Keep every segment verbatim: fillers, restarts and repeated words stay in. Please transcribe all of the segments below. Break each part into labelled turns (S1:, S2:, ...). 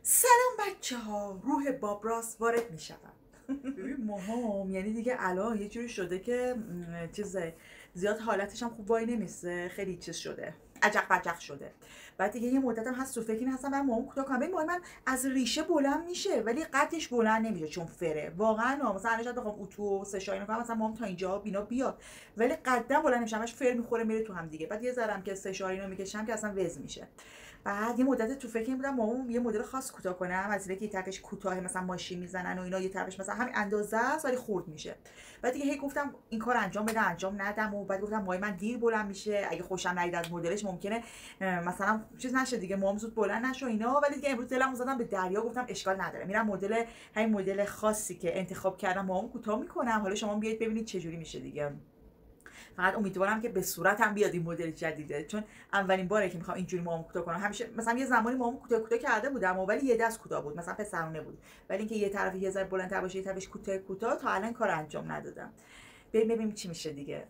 S1: سلام بچه ها، روح بابراس وارد می شود. ببین موهام یعنی دیگه الان یه جوری شده که چیز زیاد حالتش هم خوب وای نمیسته، خیلی چیز شده، عجق بجق شده. بعد دیگه یه مدت هم هست تو فکر این هستم من موهام کوتاه کنم. ببین موهای من از ریشه بلند میشه ولی قدش بلند نمیشه چون فره. واقعا مثلا الان شاید بخوام اتو و سشای کنم مثلا موهام تا اینجا بینا بیاد ولی قدم بلند نمیشه، همش فر میخوره میره تو هم دیگه. بعد یه ذرم که سشای اینو میکشم که اصلا وز میشه. بعد یه مدت تو فکر این بودم موهام یه مدل خاص کوتاه کنم، از اینکه یه طرفش کوتاه مثلا ماشین میزنن و اینا، یه طرفش مثلا همین اندازه است ولی خرد میشه. بعد دیگه هی گفتم این کار انجام بدم انجام ندم و بعد گفتم موهای من دیر بلند میشه، اگه خوشم نیاد از مدلش ممکنه مثلا چیز نشه دیگه، موام زود بلند نشه اینا. ولی دیگه امروز دلمو زدم به دریا، گفتم اشکال نداره میرم مدل همین مدل خاصی که انتخاب کردم موام کوتاه میکنم. حالا شما بیاید ببینید چه جوری میشه دیگه. فقط امیدوارم که به صورتم بیاد این مدل جدیده، چون اولین باره که میخوام اینجوری موام کوتاه کنم. همیشه مثلا یه زمانی موام کوتاه کوتاه کرده بودم ولی یه دست کوتاه بود، مثلا پسرونه بود، ولی اینکه یه طرف یه ذره بلندتر باشه یه طرفش کوتاه کوتاه تا الان کار انجام ندادم. بریم ببینیم چی میشه دیگه.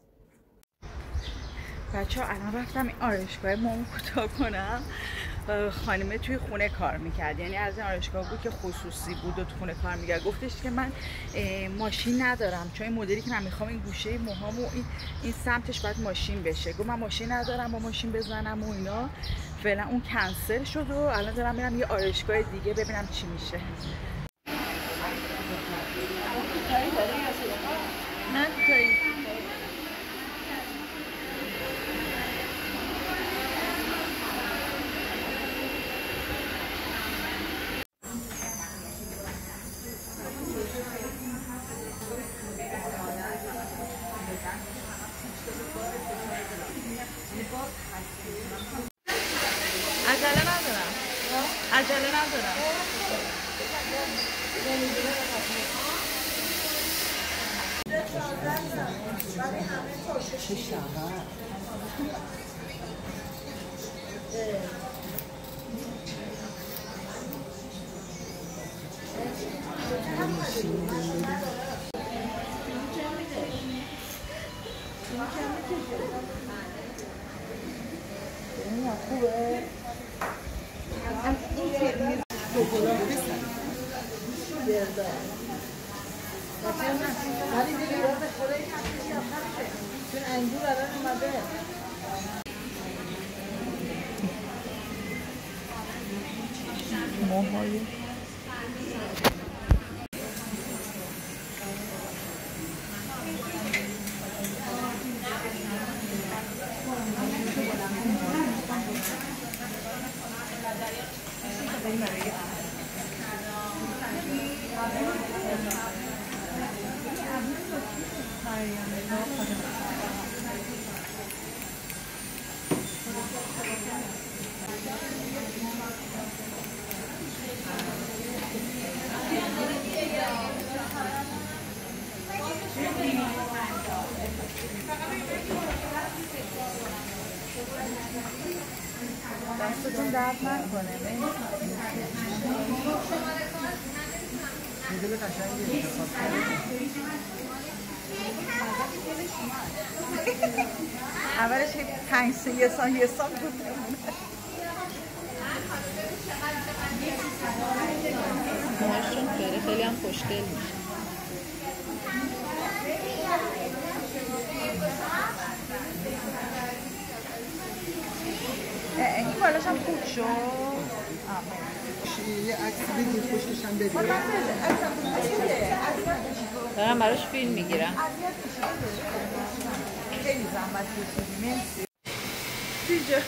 S1: بچه‌ها الان رفتم این آرایشگاه موام کوتاه کنم. خانمه توی خونه کار میکرد، یعنی از این آرایشگاه بود که خصوصی بود و تو خونه کار میکرد. گفتش که من ماشین ندارم چون این مدلی که من میخوام این گوشه موهام و این این سمتش باید ماشین بشه. گفت من ماشین ندارم با ماشین بزنم و اینا. فعلا اون کنسل شد و الان دارم میرم یه آرایشگاه دیگه ببینم چی میشه. نه کوتاهی عجله ندارم عجله ندارم چه شهر خوبه. از این فیلمی شکلات بسن برده ولی دیگه رو به خوره این هستش یا خرشه چون انگور الان اومده. موهای دستتون درد نکنه. مدل قشنگی انتخاب اولش پنج سه یه سال یه سال بود موهاشون خیلی خیلی هم خوشگل میشه. این بالاش هم خوب شد. یه عکس بگیر پشتش هم بگیر. دارم براش فیلم میگیرم. خیلی زحمت کشیدی. مرسی. دیجا.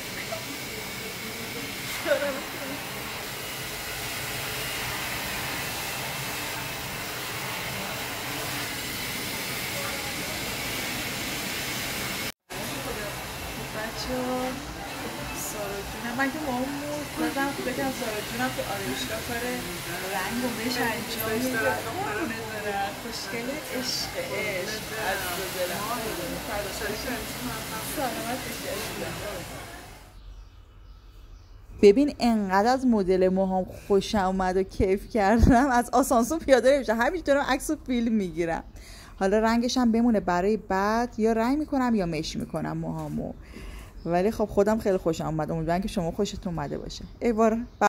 S1: بچه‌ها سارا جونم، من که موهام موز زدم خوبه که سارا جونم تو آرایشگاه کار رنگ و بهش انجام میده. قربونت برم خوشگله عشق عشق از دلم. سلامت باشی. ببین انقدر از مدل موهام خوشم اومد و کیف کردم از آسانسور پیاده نمیشم، همینجوری دارم عکس و فیلم میگیرم. حالا رنگش هم بمونه برای بعد، یا رنگ میکنم یا مش میکنم موهامو. ولی خب خودم خیلی خوشم اومد. امیدوارم که شما خوشتون اومده باشه. ای بار